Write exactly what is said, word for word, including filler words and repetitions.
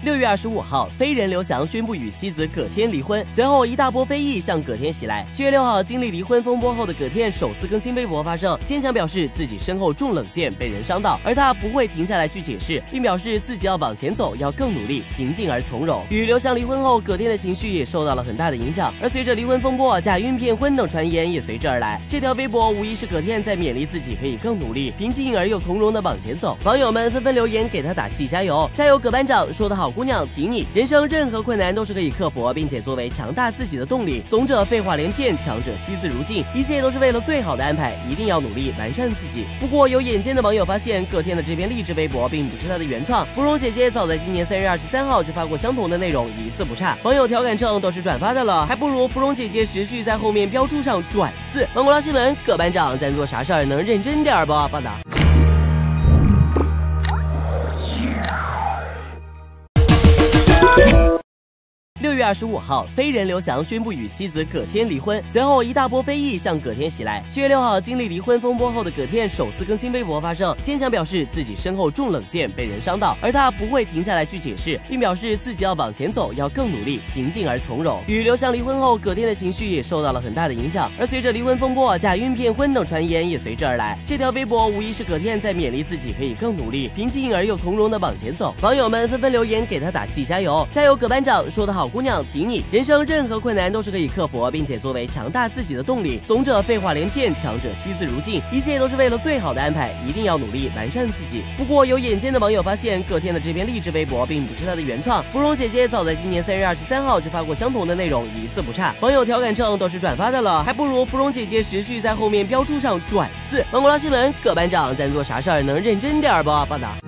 六月二十五号，飞人刘翔宣布与妻子葛天离婚，随后一大波非议向葛天袭来。七月六号，经历离婚风波后的葛天首次更新微博发声，坚强表示自己身后中冷箭，被人伤到，而他不会停下来去解释，并表示自己要往前走，要更努力，平静而从容。与刘翔离婚后，葛天的情绪也受到了很大的影响，而随着离婚风波，假孕骗婚等传言也随之而来。这条微博无疑是葛天在勉励自己可以更努力，平静而又从容的往前走。网友们纷纷留言给他打气加油，加油葛班长，说得好姑娘，挺你。人生任何困难都是可以克服，并且作为强大自己的动力。总者废话连篇，强者惜字如金，一切都是为了最好的安排，一定要努力完善自己。不过有眼尖的网友发现，葛天的这篇励志微博并不是他的原创，芙蓉姐姐早在今年三月二十三号就发过相同的内容，一字不差。网友调侃称都是转发的了，还不如芙蓉姐姐持续在后面标注上转字。芒果捞新闻，葛班长咱做啥事儿能认真点不？报道。六月二十五号，飞人刘翔宣布与妻子葛天离婚，随后一大波非议向葛天袭来。七月六号，经历离婚风波后的葛天首次更新微博发声，坚强表示自己身后中冷箭，被人伤到，而他不会停下来去解释，并表示自己要往前走，要更努力，平静而从容。与刘翔离婚后，葛天的情绪也受到了很大的影响，而随着离婚风波，假孕骗婚等传言也随之而来。这条微博无疑是葛天在勉励自己可以更努力，平静而又从容的往前走。网友们纷纷留言给他打气加油，加油葛班长，说得好姑娘，挺你。人生任何困难都是可以克服，并且作为强大自己的动力。总者废话连篇，强者惜字如金，一切都是为了最好的安排，一定要努力完善自己。不过有眼尖的网友发现，葛天的这篇励志微博并不是他的原创，芙蓉姐姐早在今年三月二十三号就发过相同的内容，一字不差。网友调侃称都是转发的了，还不如芙蓉姐姐持续在后面标注上转字。芒果捞新闻，葛班长咱做啥事儿能认真点不？报道。